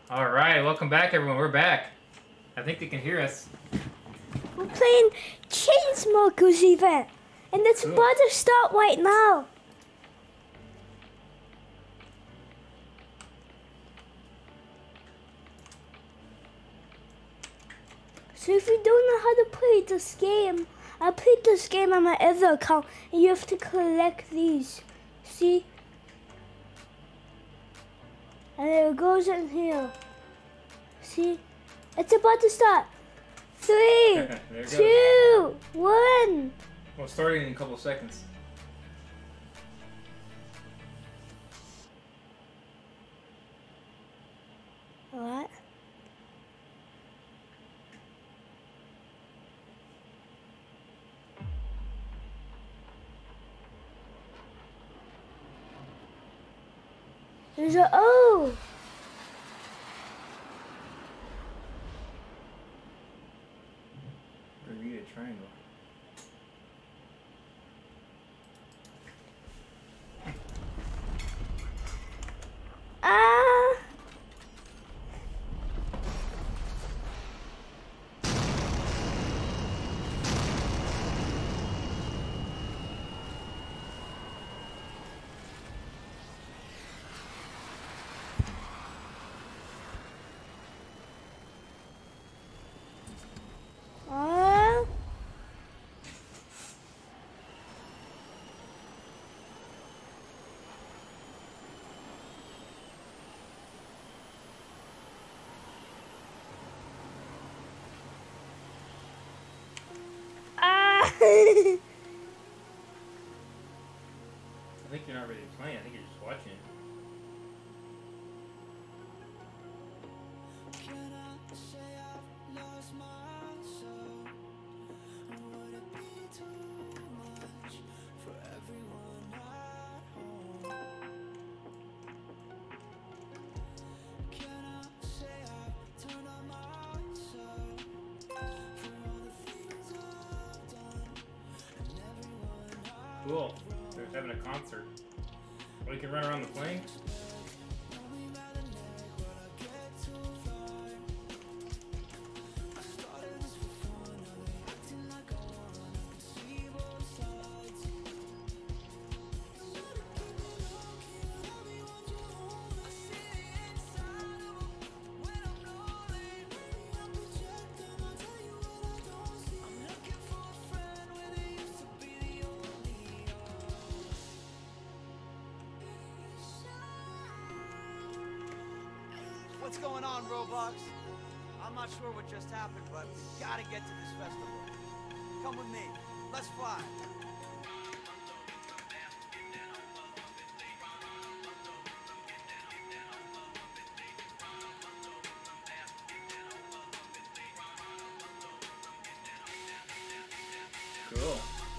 All right, welcome back, everyone. We're back. I think they can hear us. We're playing Chainsmokers event, and it's Cool. about to start right now. So if you don't know how to play this game, I played this game on my other account, and you have to collect these. See? And it goes in here. See? It's about to start. 3, There it 2, 1. Well, starting in a couple seconds. What? There's a O. Bermuda Triangle. Ah. Ah. Ah. I think you're not really playing. I think you're just watching it. Cool. They're having a concert. We can run around the plane. What's going on, Roblox? I'm not sure what just happened, but we gotta get to this festival. Come with me. Let's fly. Cool.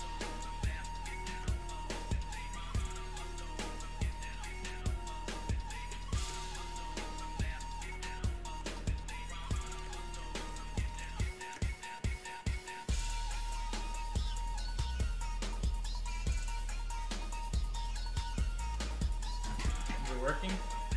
Is it working?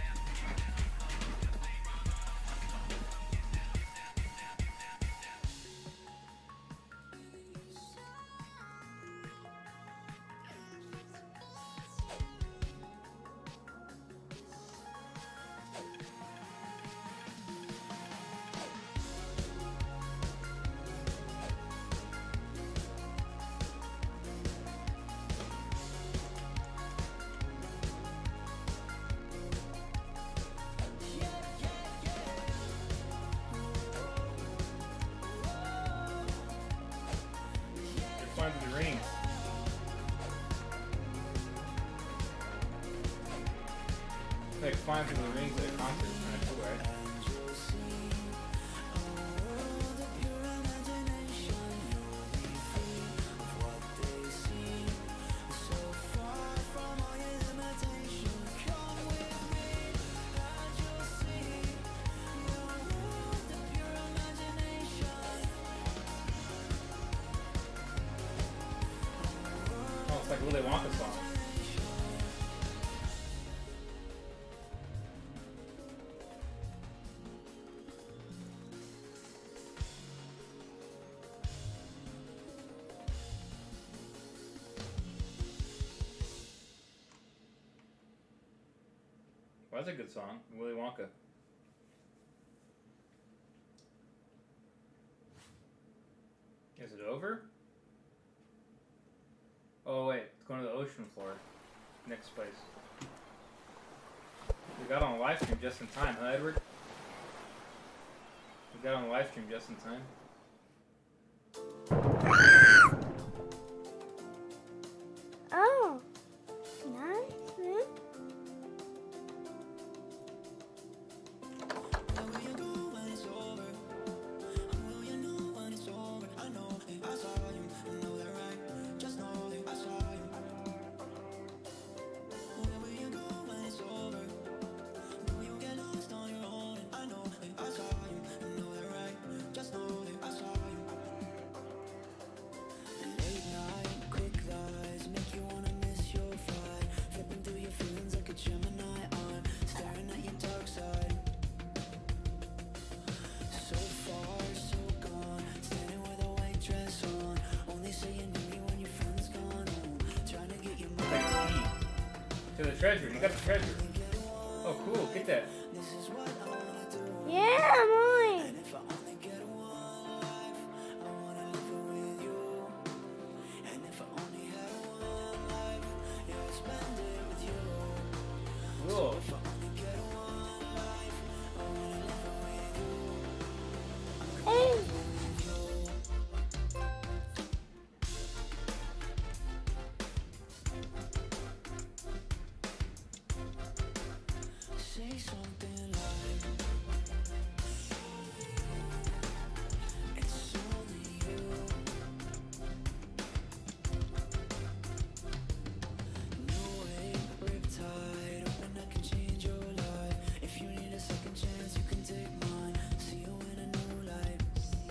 They're flying through the rings. Like flying through the rings at a concert. Kind of cool, right? Oh, it's like Willy Wonka song. Well, that's a good song. Willy Wonka. Is it over? Oh wait, it's going to the ocean floor. Next place. We got on a live stream just in time, huh, Edward? We got on a live stream just in time. Oh, nice. To the treasure. You got the treasure. Oh, cool. Get that. Yeah, mine. Cool. Hey. Say something like it's only you. No way, riptide, hoping I can change your life. If you need a second chance, you can take mine. See you in a new light.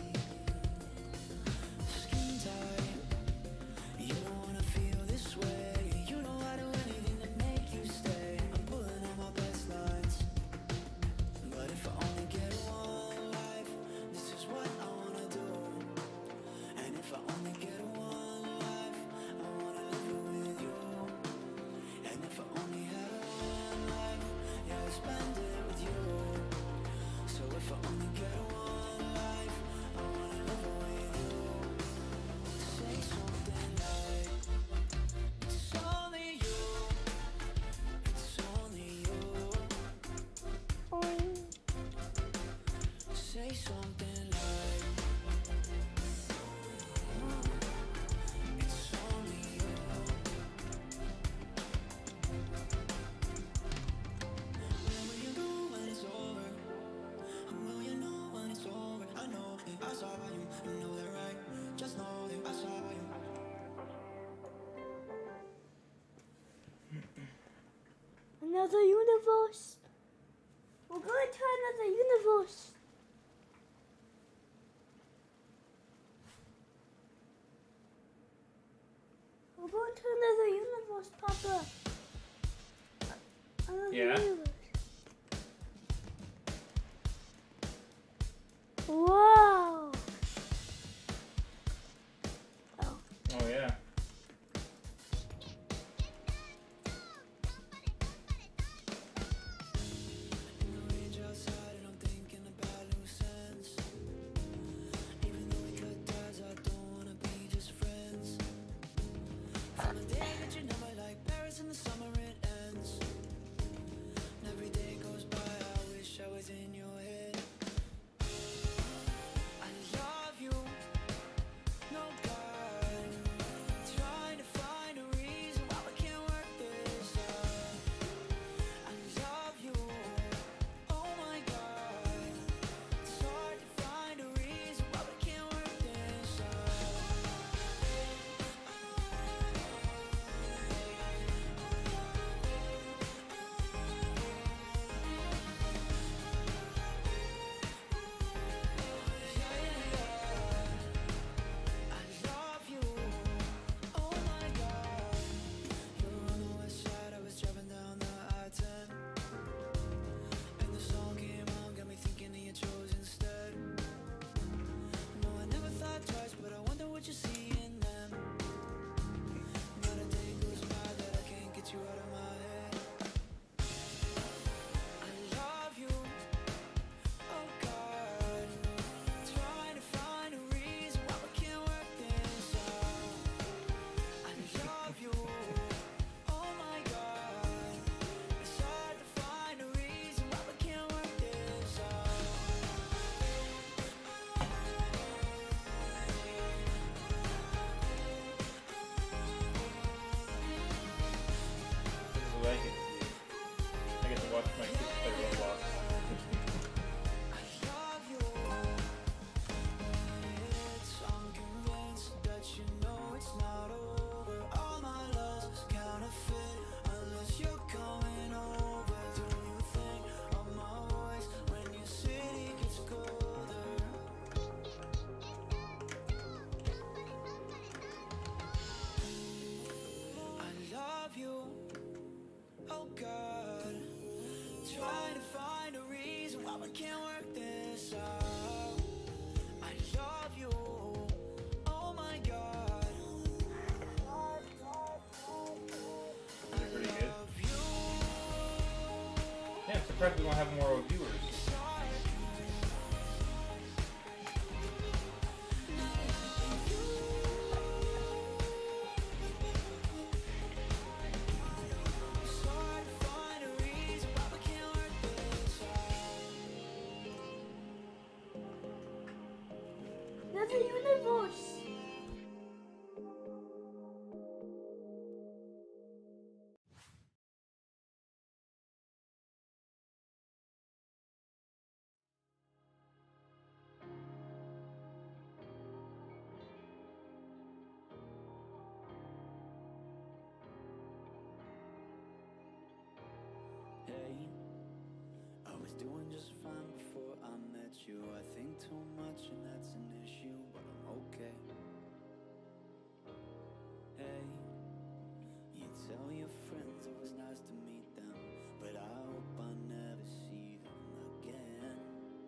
Skin tight, you don't wanna feel this way. You know I do anything to make you stay. I'm pulling on my best lines. But if I only get one life, this is what I wanna do. And if I only get one life, I wanna live it with you. And if I only had one life, yeah, I'd spend it with you. So if I only get one life, I wanna live it with you. Say something like it's only you. It's only you. Oink. Say something like it's only you. Where will you go when it's over? Will you know when it's over? I know that I saw you. You know that, right? Just know that I saw you. Another universe. We're going to another universe. We're going to another universe, Papa. Another Yeah? universe. Wow. Oh. Oh, yeah. In the range outside and I'm thinking about loose ends. Even though we cut ties, I don't wanna be just friends. From the day I got your number, like Paris in the summer, it ends. Never we can't work this out. I love you, oh my God. Pretty good. Love you. Yeah, I'm surprised we don't have more viewers. There's a universe. Hey, I was doing just fine before I met you. I think too much and that's an issue, but I'm okay. Hey, you tell your friends it was nice to meet them, but I hope I never see them again.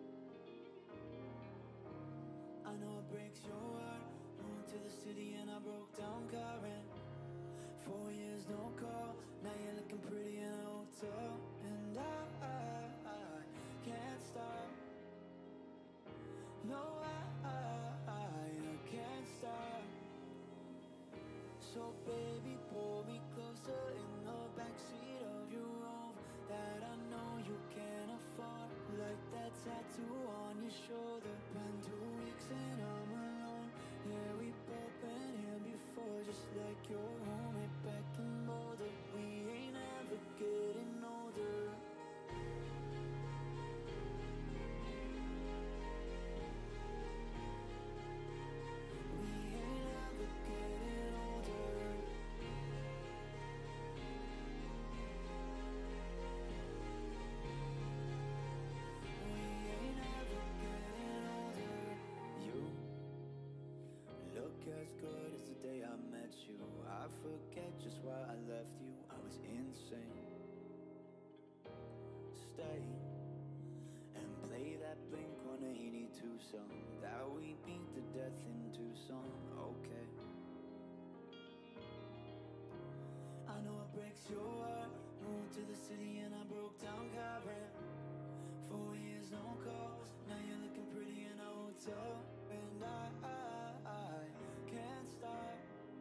I know it breaks your heart. Moved to the city and I broke down crying. 4 years no call, now you're looking pretty in a hotel. And I can't stop. No, I can't stop. So baby, pull me closer in the backseat of your Rover that I know you can't afford. Like that tattoo on your shoulder. Been 2 weeks and I'm alone. Yeah, we both been here before, just like your roommate back in Boulder. We ain't ever getting older. We ain't ever getting older. We ain't ever getting older. You look as good as the day I met you. I forget just why I left you. I was insane. Stay and play that Blink-182 song that we beat to death in Tucson. Okay. I know it breaks your heart. Moved to the city and I broke down crying. 4 years no calls, now you're looking pretty in a hotel. And I can't stop.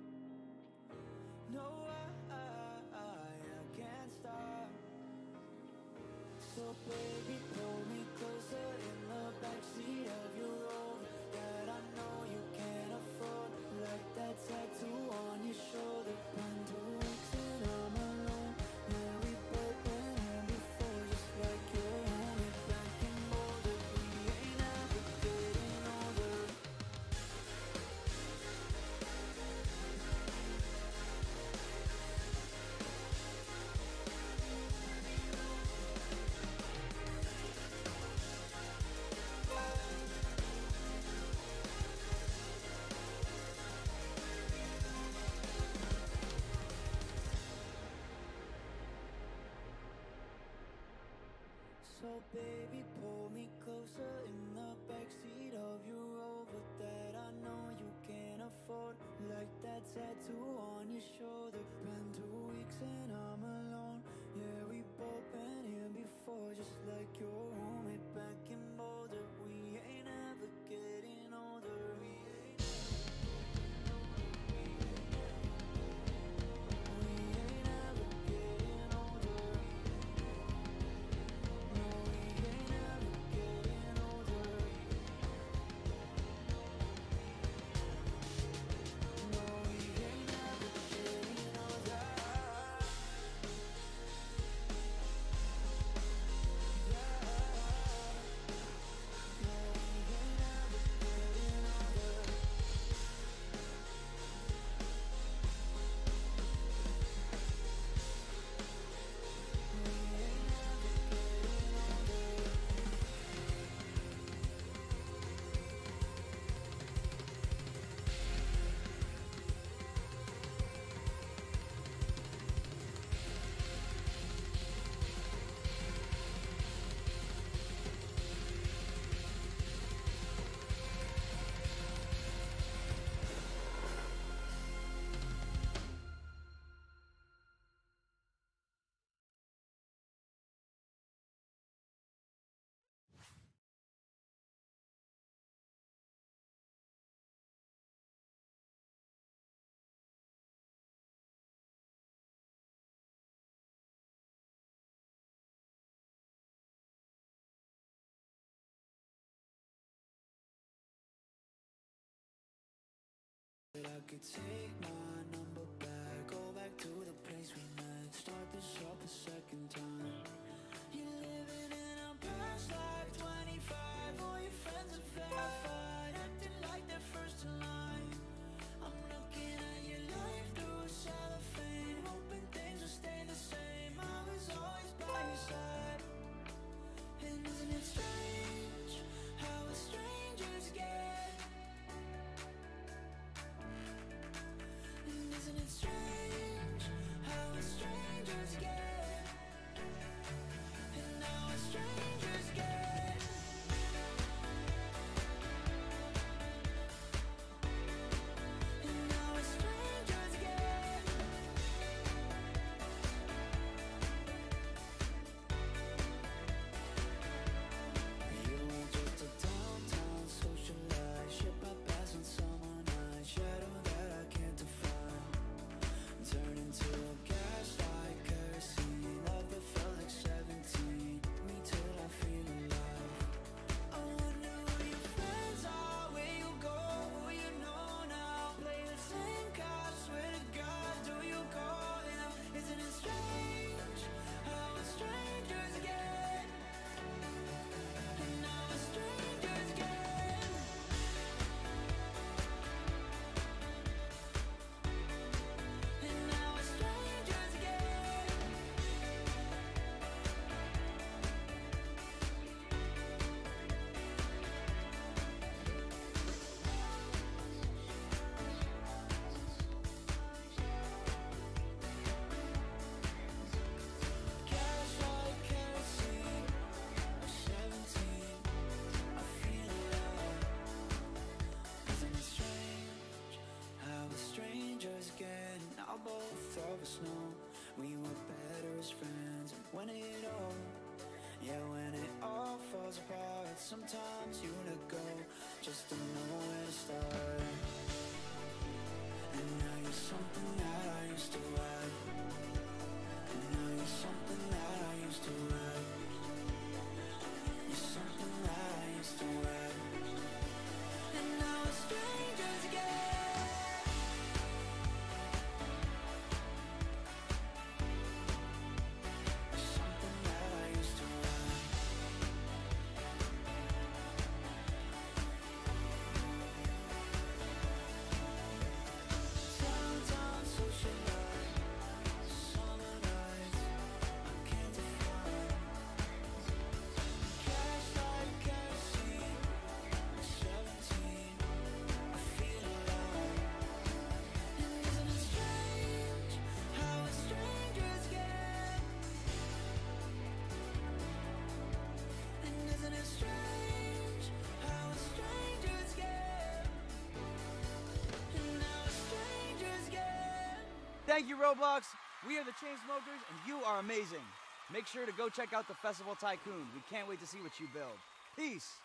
No, I can't stop. So baby, pull me closer in the backseat of your Rover that I know you can't afford. Like that tattoo on your shoulder. Been 2 weeks and I'm alone. Yeah, we both been here before, just like your roommate back in Boulder. We ain't ever getting older. So baby, pull me closer in the backseat of your Rover that I know you can't afford. Like that tattoo on your shoulder. Been 2 weeks and I'm alone. Yeah, we both been here before, just like your roommate back in Boulder. We ain't ever getting older. We ain't ever getting older. No, we ain't ever getting older. No, we ain't ever getting older. Yeah. I could take my number back, go back to the place we met, start this up a second time. You're living in a past like 25, all your friends are verified, acting like they're first in line. I'm looking at your life through cellophane, hoping things will stay the same. I was always by your side. And isn't it strange how a strangers get? And isn't it strange how a strangers get? And now a strangers get. And now a strangers get. You were just a downtown socialite, ship my past on summer night, shadow that I can't define. Turn into a gaslight kerosene, love that felt like 17, me till I feel alive. I wonder who your friends are, where you go, who you know now. Play the same card, swear to God, do you call him? Isn't it strange how a strangers get? And now a strangers get. And now a strangers get. Gaslight kerosene, I'm 17, I feel alive. Isn't it strange how the strangers get? Now both of us know we were better as friends. And when it all falls apart, sometimes you let go just to know where to start. And now you're something that I used to have. And now you're something that I used to have. You're something that I used to have. And now a strangers get. You're something that I used to have. Downtown socialite, summer nights, I can't define. Gaslight kerosene, I'm 17, I feel alive. And isn't it strange how a strangers get? And isn't it strange how a strangers get? And now a strangers get. Thank you, Roblox. We are the Chainsmokers, and you are amazing. Make sure to go check out the Festival Tycoon. We can't wait to see what you build. Peace.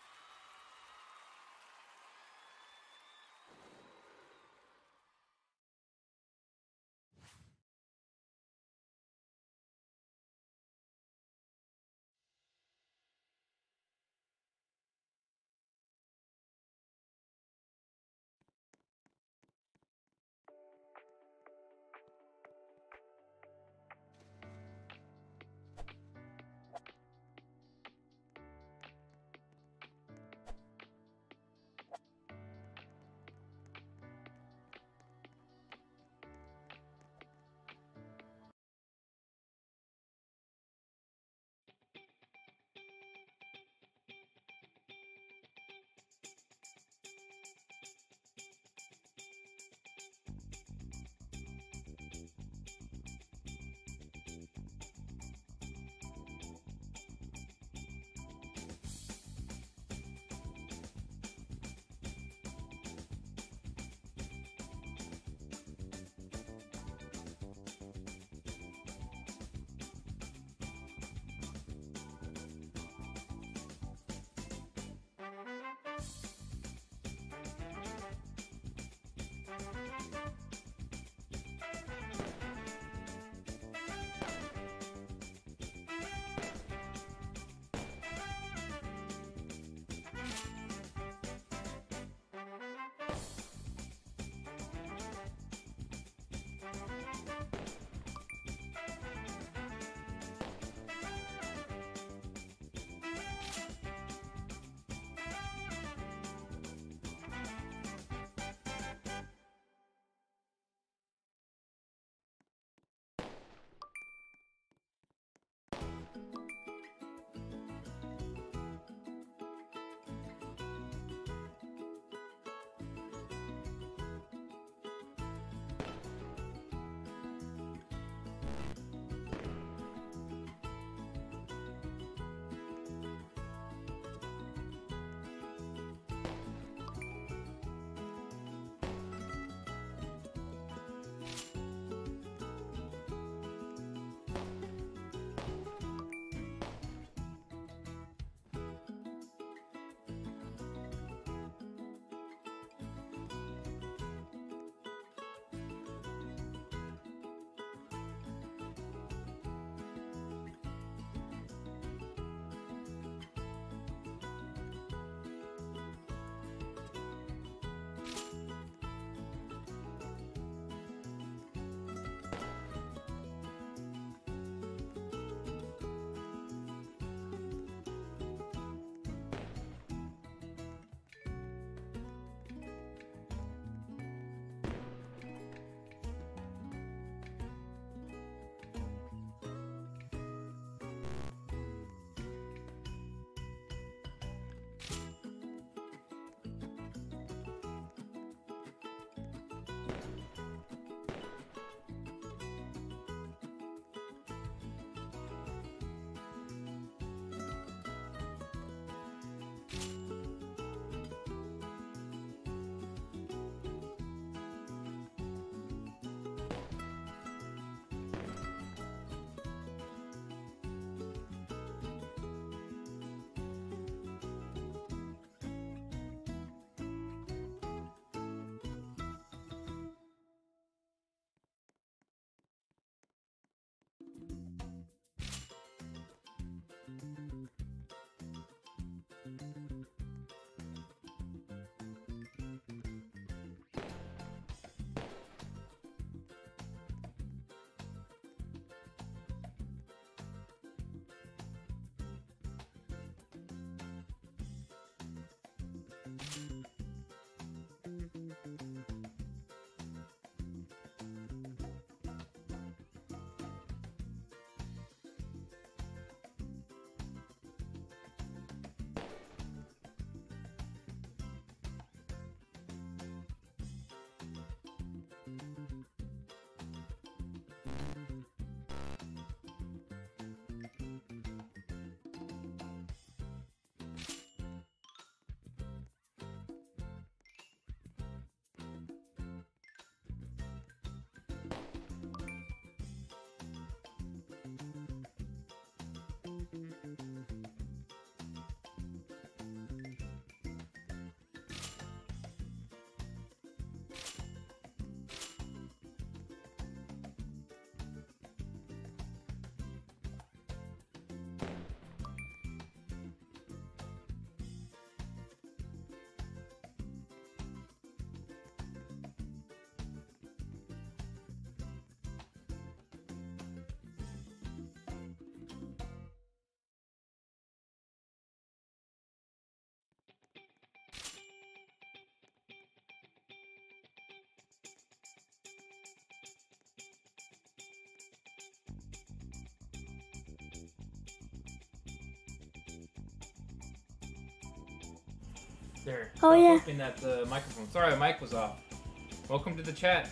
There. Oh, Stop yeah. looking at the microphone. Sorry, the mic was off. Welcome to the chat.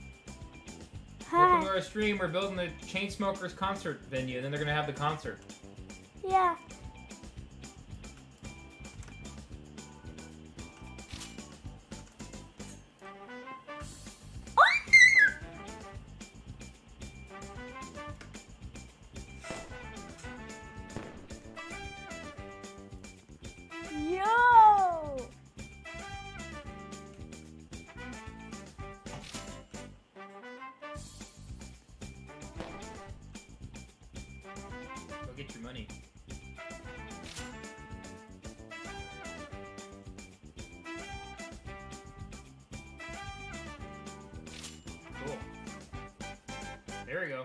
Welcome to Hi. our stream. We're building the Chainsmokers concert venue, and then they're gonna have the concert. Yeah. Yo! Go get your money. Cool. There we go.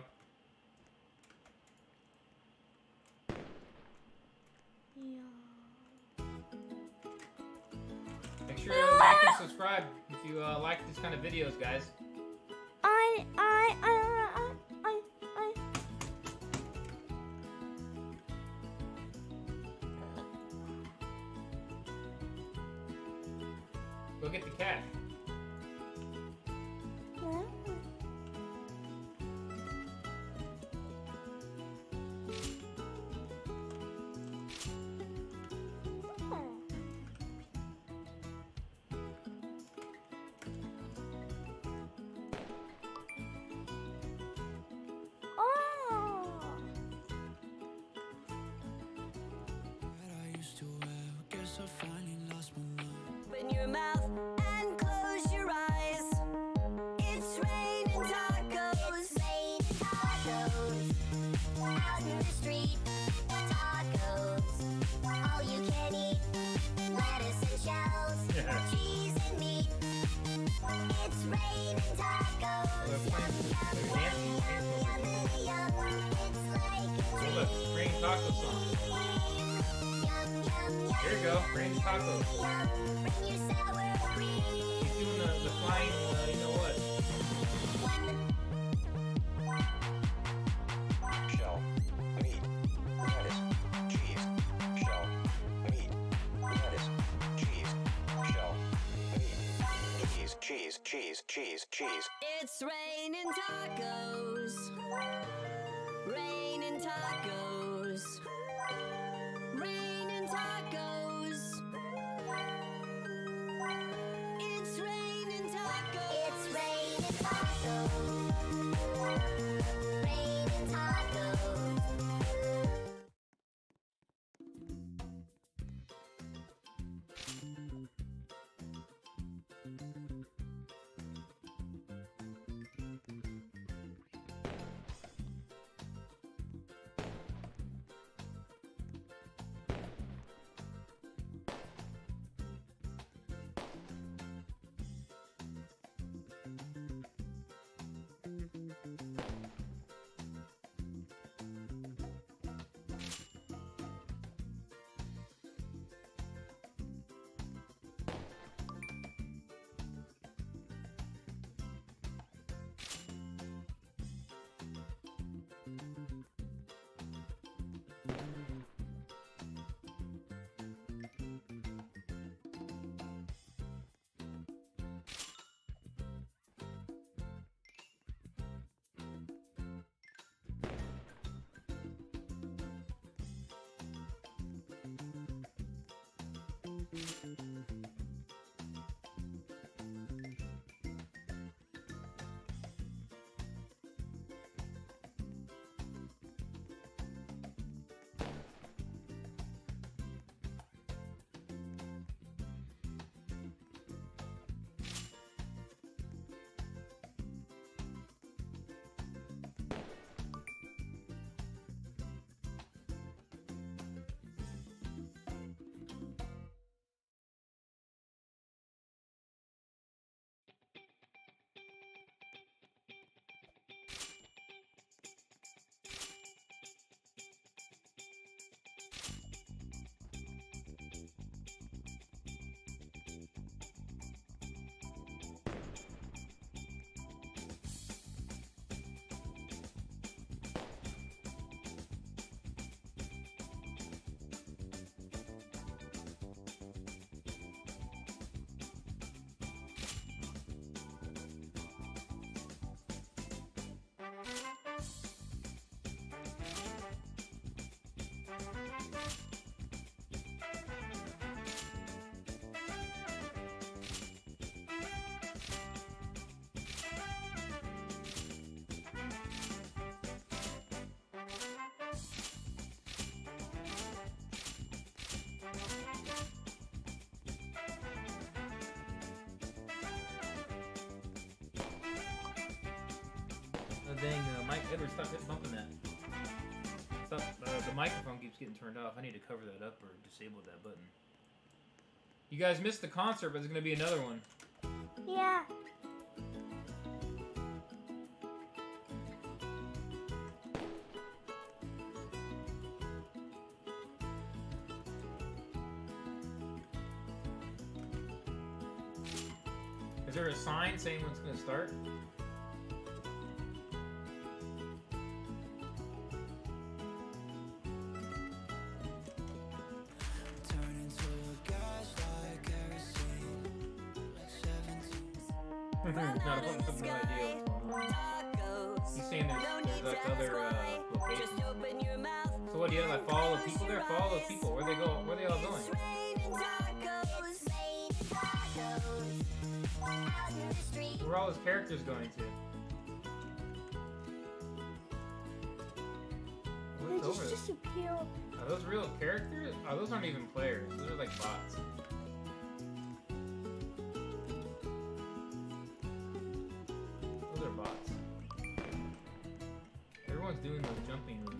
Make sure you like and subscribe if you like these kind of videos, guys. I. Go get the cat. guess I finally lost my mind. Open your mouth and close your eyes. It's raining tacos. Rain tacos out in the street. Tacos, all you can eat. Lettuce and shells, cheese and meat. It's raining tacos. Yum, yum, yum. It's like a Look, rain taco song. Yum, yum, yum. Here you go, rain tacos. Bring your sour cream. He's doing the flying, you know what? Shell, meat, lettuce, cheese, shell, meat, lettuce, cheese, shell, meat, cheese. It's raining tacos. Raining tacos. Raining tacos. It's raining tacos. It's raining tacos. Raining tacos. Oh, dang, Mike Edwards, stop bumping that. Stop, the microphone keeps getting turned off. I need to cover that up or disable that button. You guys missed the concert, but there's going to be another one. Yeah. Is there a sign saying when it's going to start? Turn into a gas like kerosene. 17. No, I have no idea what's going on. Tacos. He's saying there's like other Just locations. open your mouth. So what do you have? Like follow the people there? Follow those people. Where they go? Where are they all going? It's raining tacos. Where are all his characters going to? They What's over just there? disappear. Are those real characters? Oh, those aren't even players. Those are like bots. Those are bots. Everyone's doing those jumping moves.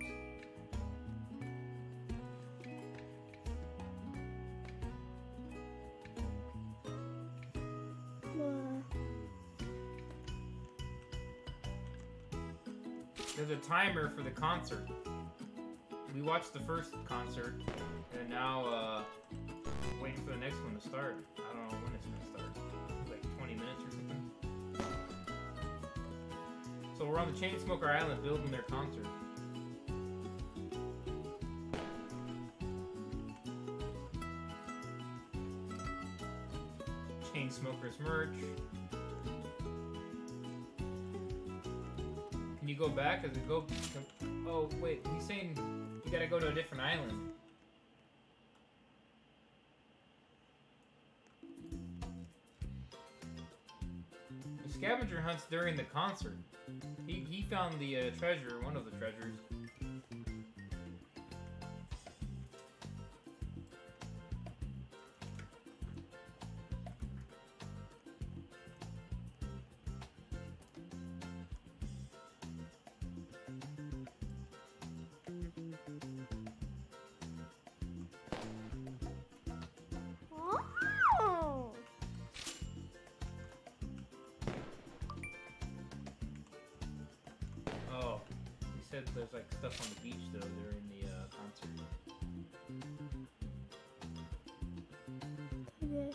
There's a timer for the concert. We watched the first concert, and now waiting for the next one to start. I don't know when it's gonna start. Like 20 minutes or something. So we're on the Chainsmoker Island building their concert. Chainsmokers merch. Can you go back? Does it go? Oh wait, he's saying you gotta go to a different island. The scavenger hunts during the concert. He found the treasure, one of the treasures. Oh. Oh, he said there's like stuff on the beach though during the concert. Okay.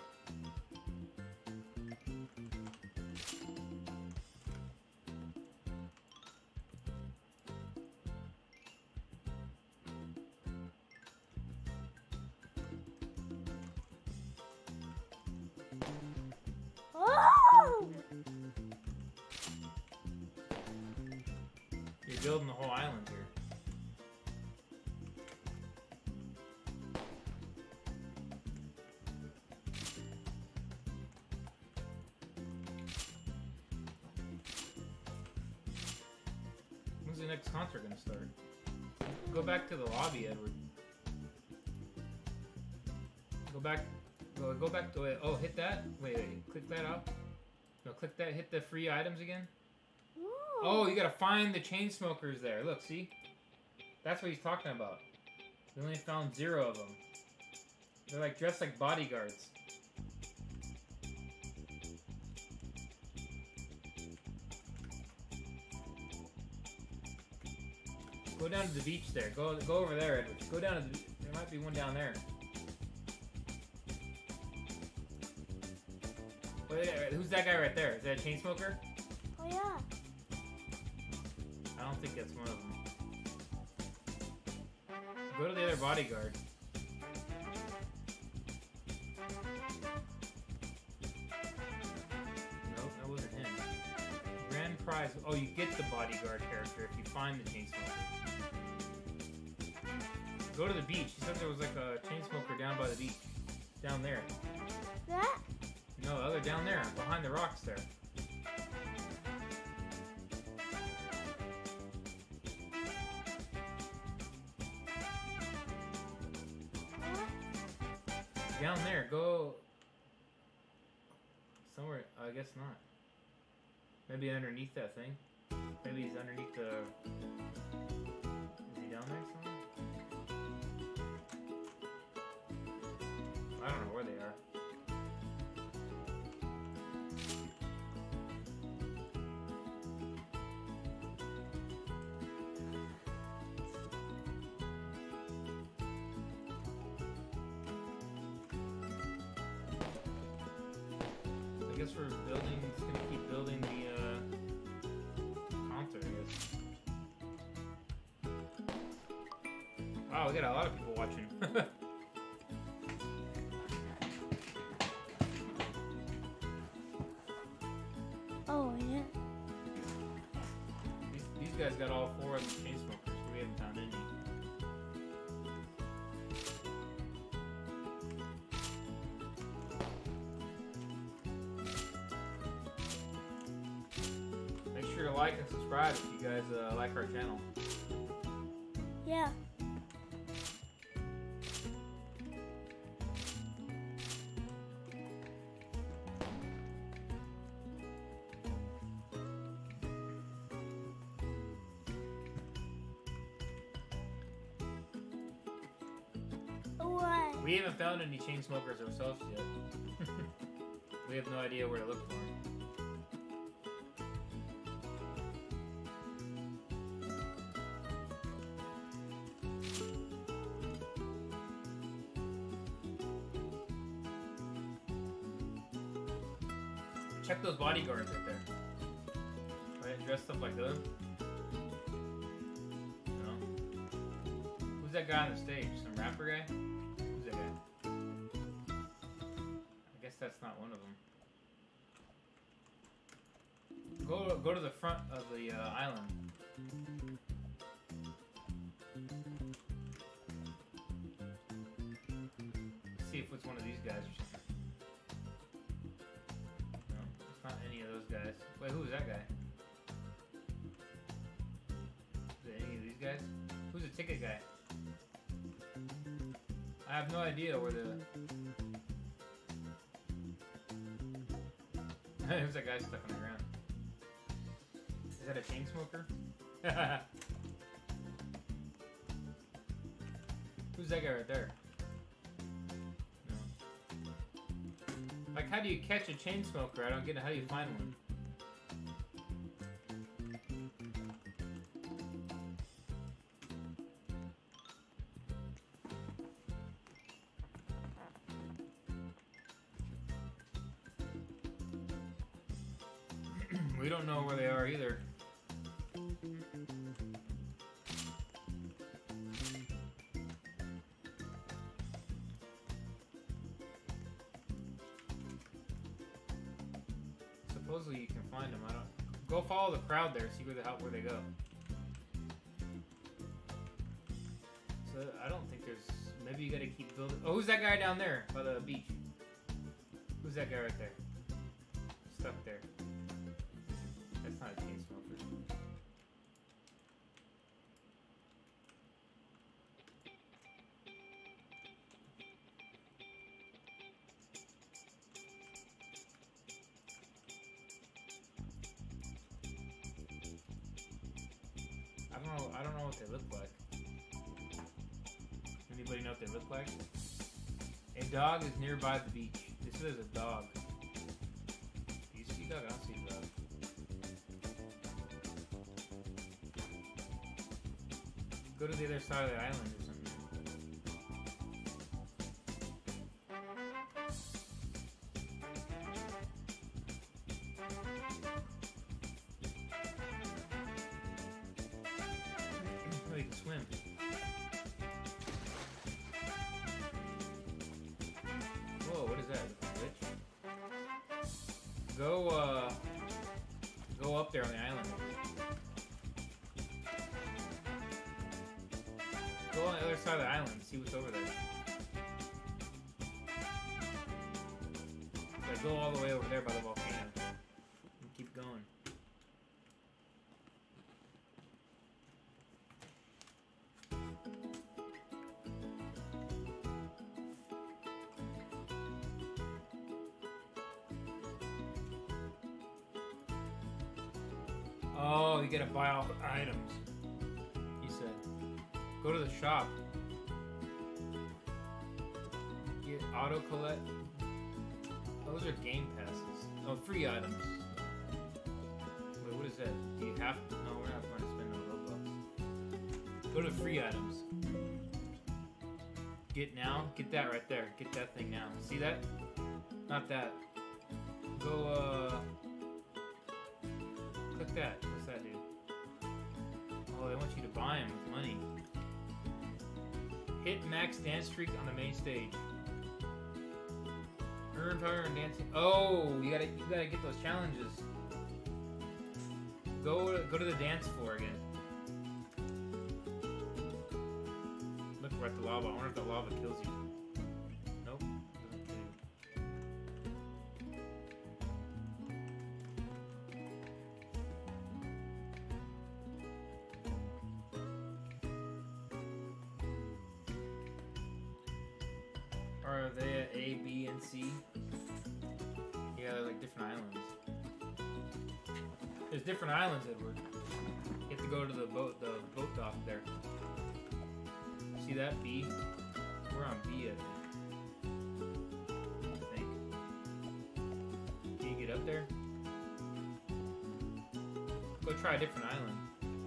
Oh! You're building the whole island here. When's the next concert gonna start? Go back to the lobby, Edward. Go back. Go back to it. Oh, hit that. Wait. Click that up. No, click that. Hit the free items again. Oh, you gotta find the chain smokers there. Look, see? That's what he's talking about. We only found 0 of them. They're like dressed like bodyguards. Go down to the beach there. Go over there, Edward. Go down to the. There might be one down there. Wait, who's that guy right there? Is that a chain smoker? Oh yeah. I don't think that's one of them. Go to the other bodyguard. Nope, that wasn't him. Grand prize. Oh, you get the bodyguard character if you find the chain smoker. Go to the beach. He said there was like a chain smoker down by the beach. Down there. That? No, the other down there, behind the rocks there. Down there, go somewhere. I guess not. Maybe underneath that thing. Maybe he's underneath the. Is he down there somewhere? I don't know where they are. I guess we're building, just gonna keep building the concert, I guess. Wow, we got a lot of people watching. Oh yeah. These guys got all 4 of the chain smokers, we haven't found any. Make sure to like and subscribe if you guys like our channel. Yeah. We haven't found any chain smokers ourselves yet. We have no idea where to look for them. Check those bodyguards right there. Right, dressed up like those. No. Who's that guy on the stage? Some rapper guy? Who's that guy? I guess that's not one of them. Go to the front of the island. See if it's one of these guys or something. No, it's not any of those guys. Wait, who is that guy? Is it any of these guys? Who's the ticket guy? I have no idea where the... Who's that guy stuck on the ground? Is that a chain smoker? Who's that guy right there? No. Like, how do you catch a chain smoker? I don't get it. How do you find one? We don't know where they are either. Supposedly you can find them. I don't. Go follow the crowd there. See where they go. So I don't think there's. Maybe you gotta keep building. Oh, who's that guy down there by the beach? Who's that guy right there? Stuck there. That's not a chain smoker. I don't know what they look like. Anybody know what they look like? A dog is nearby the beach. This is a dog. Do you see a dog? I don't see a dog. Go to the other side of the island or something. Oh, you can swim. Whoa, what is that? A glitch? Go up there on the island. Go on the other side of the island and see what's over there. Like, go all the way over there by the volcano. And keep going. Oh, you gotta buy all the items. He said. Go to the shop. Get auto collect. Those are game passes. Oh, free items. Wait, what is that? Do you have to? No, we're not going to spend no Robux. Go to free items. Get now. Get that right there. Get that thing now. See that? Not that. Go, click that. What's that do? Oh, they want you to buy them with money. Hit max dance streak on the main stage. Earn power and dancing. Oh, you gotta get those challenges. Go to the dance floor again. Look, we're at the lava. I wonder if the lava kills you. Nope. Doesn't kill you. Are they at A, B, and C? Yeah, they're like different islands. There's different islands, Edward. You have to go to the boat dock there. See that? B? We're on B, I think. up there? Go try a different island.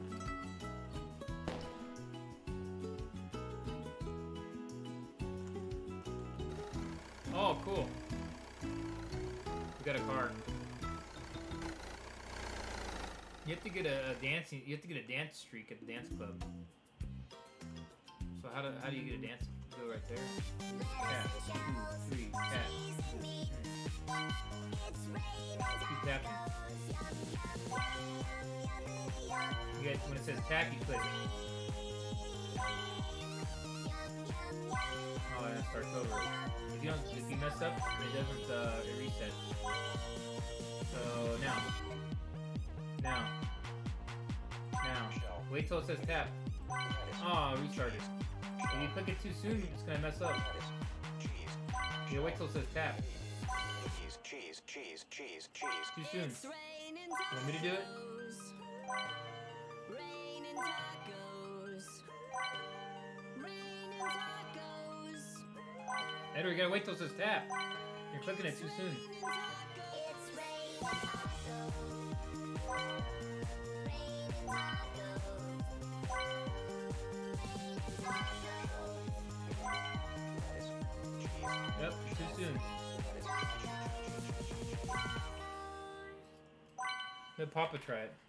Oh, cool. We got a car. You have to get a dancing. You have to get a dance streak at the dance club. So how do you get a dance? Go right there. Tap. 2, 3. Tap. Keep tapping. You get when it says tap, you click. Oh, and it starts over. If you mess up, it doesn't. It resets. So now. Wait till it says tap. Oh, restarted. If you click it too soon, it's gonna mess up. You wait till it says tap. Cheese. Too soon. It's raining Want me to do it? Raining tacos. Raining tacos. Edward, you gotta wait till it says tap. You're clicking it too soon. It's raining tacos. Raining tacos. Yep, too soon. Let Papa try it.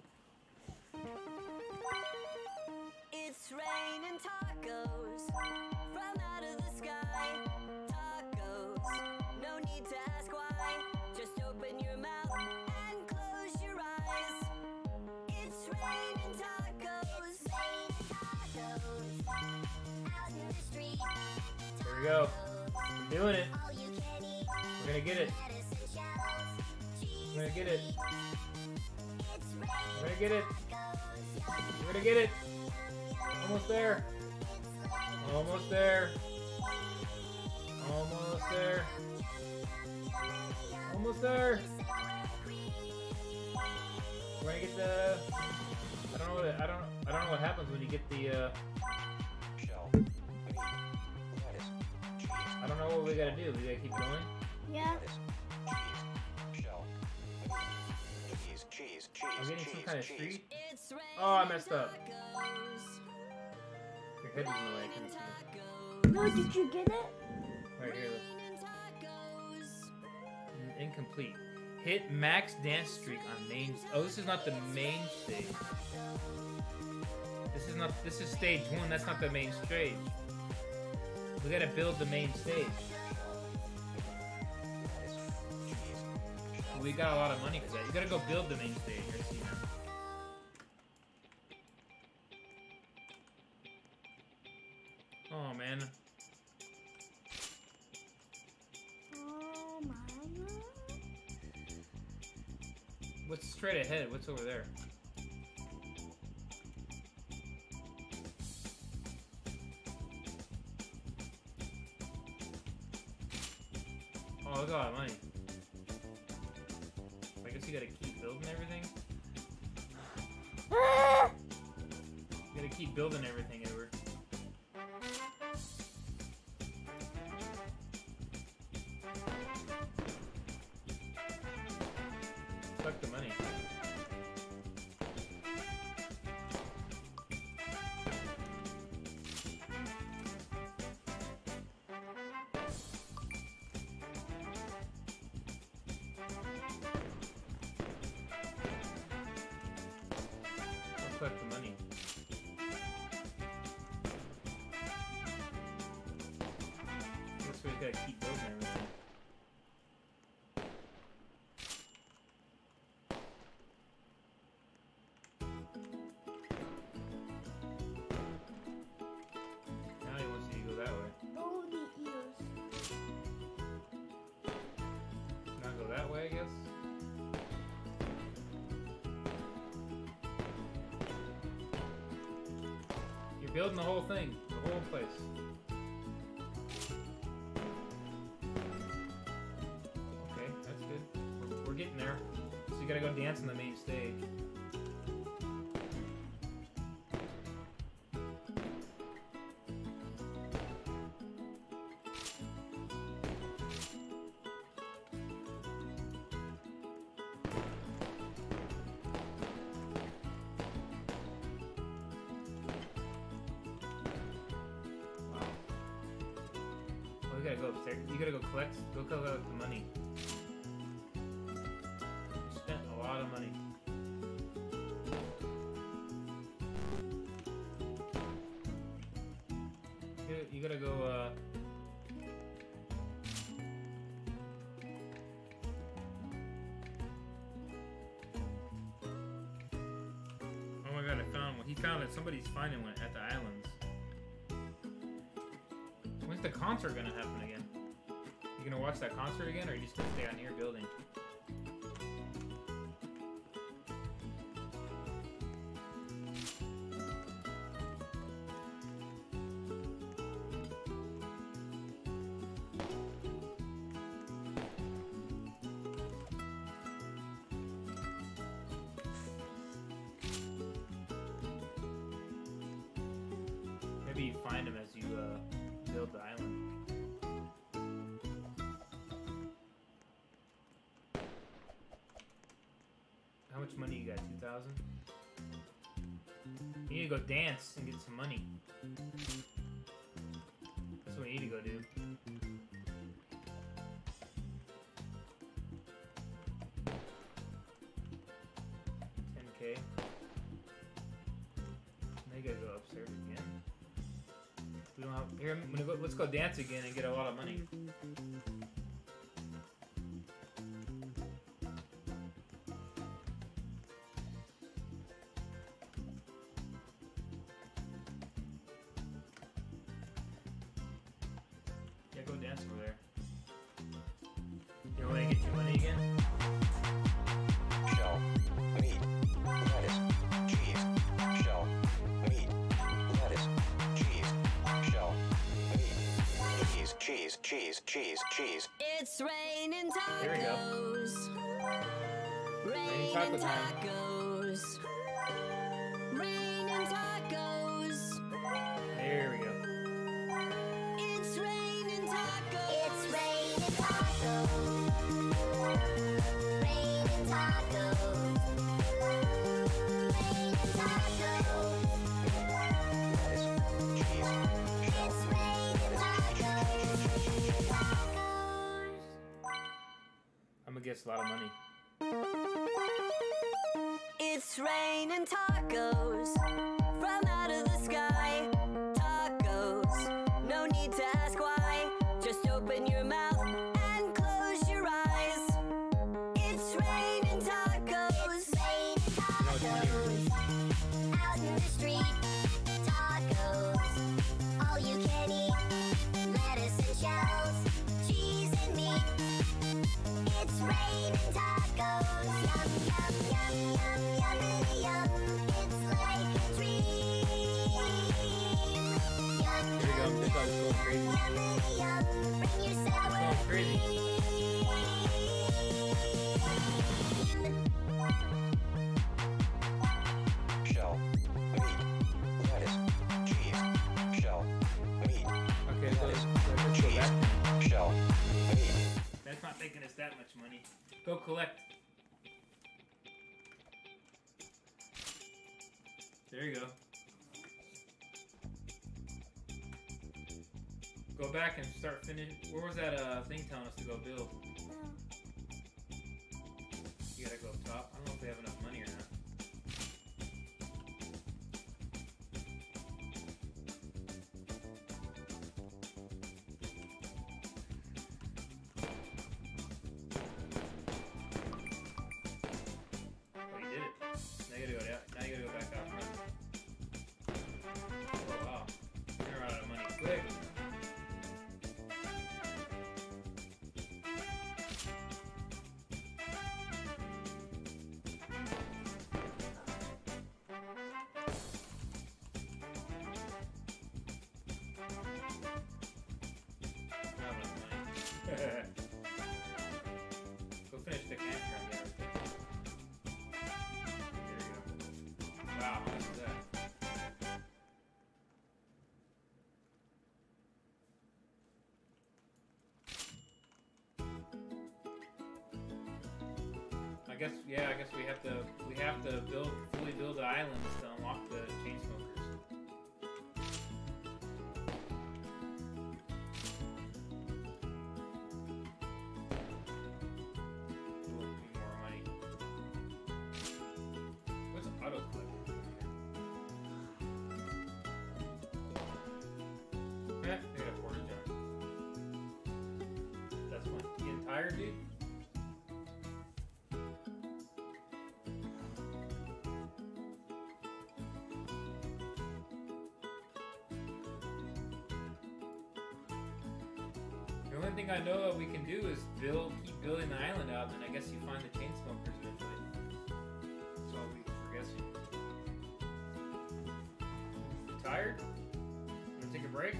It's raining tacos from out of the sky. Tacos, no need to ask why. Just open your mouth and close your eyes. It's raining tacos. Raining tacos. Out in the street. Here we go. We're doing it. All you can eat. We're gonna get it. Lettuce and shells. Cheese. We're gonna get it. It's We're gonna get it. tacos. We're gonna get it. Almost there. Almost there. Almost there. Almost there. We're gonna get the. I don't know what I don't know what happens when you get the. I don't know what we gotta do. We gotta keep going. Yeah. I'm getting some kind of street. It's raining Oh, I messed up. tacos. Your head is in the way. I Raining couldn't see it. tacos. No, did you get it? Right here. Look. Raining tacos. Incomplete. Hit max dance streak on main. Oh, this is not the main stage. This is not. This is stage 1. That's not the main stage. We gotta build the main stage. We got a lot of money for that. You gotta go build the main stage. I see now. Oh man. Oh my god. What's straight ahead? What's over there? Oh, look at all that money. I guess you gotta keep building everything. Ah! You gotta keep building everything, Edward. Collect the money. Collect the money. Looks like we gotta keep building everything. Now he wants you to go that way. Oh, the ears. Not go that way, I guess. You're building the whole thing, the whole place. Okay, that's good. We're getting there. So you gotta go dance on the main stage. upstairs. You gotta go collect the money. You spent a lot of money. You gotta go, Oh my god, I found one. He found that somebody's finding one at the islands. When's the concert gonna happen again? You gonna watch that concert again, or are you just gonna stay on here building? Maybe you find them as you build the island. How much money you got? 2,000? You need to go dance and get some money. That's what you need to go do. $10K. Now you gotta go upstairs again. We don't have. Here, I'm gonna go, let's go dance again and get a lot of money. Yeah, go dance over there. You want to get your money again? Shell, meat, lettuce, cheese, shell, meat, lettuce, cheese, shell, meat, cheese. It's raining Here we go. tacos. Raining taco Raining time. tacos. Raining tacos. There we go. It's raining tacos. It's raining tacos. Raining tacos. Raining tacos. It's raining tacos. Tacos. I'm gonna guess a lot of money. It's raining tacos from out of the sky. Tacos, no need to ask why. Just open your mouth and close your eyes. It's raining tacos. It's raining tacos. Out in the street. Tacos. All you can eat. Lettuce and shells. Cheese and meat. It's raining tacos. Yum, yum, yum, yum, yummity yum. It's like a dream. Yum, Here we go. yum, This dog's going crazy. yummity yum. Bring your sour Going crazy. Shell, meat, lettuce, cheese, shell, meat, Okay, so let's go cheese, back. shell, meat. That's not making us that much money. Go collect. There you go. Go back and start finish. Where was that thing telling us to go build? You gotta go up top. I don't know if we have enough money or not. Oh, you did it. Now you gotta go down. Now you gotta go back out front. Oh wow. You're out of money quick. Not enough money. Go finish the campground there. There you go. Wow, how much is that? I guess we have to fully build the islands to unlock the chain smokers. tired, dude? The only thing I know that we can do is keep building the island out, and then I guess you find the chain smokers eventually. That's all we're guessing. You tired? Wanna take a break?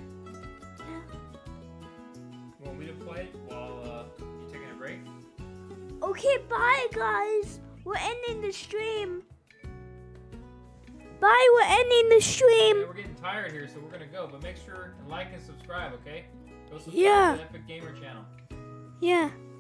You want me to play it while you're taking a break? Okay, bye guys. We're ending the stream. Bye, we're ending the stream. Yeah, we're getting tired here, so we're gonna go. But make sure to like and subscribe, okay? Go subscribe Yeah. to the Epic Gamer channel. Yeah.